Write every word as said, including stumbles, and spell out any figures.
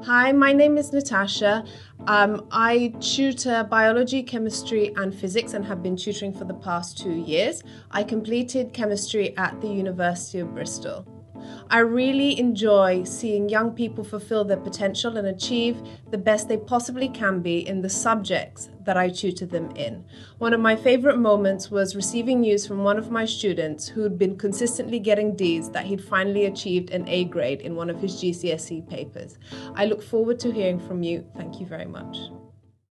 Hi, my name is Natasha. Um, I tutor biology, chemistry and physics and have been tutoring for the past two years. I completed chemistry at the University of Bristol. I really enjoy seeing young people fulfill their potential and achieve the best they possibly can be in the subjects that I tutor them in. One of my favorite moments was receiving news from one of my students who had been consistently getting D's that he'd finally achieved an A grade in one of his G C S E papers. I look forward to hearing from you. Thank you very much.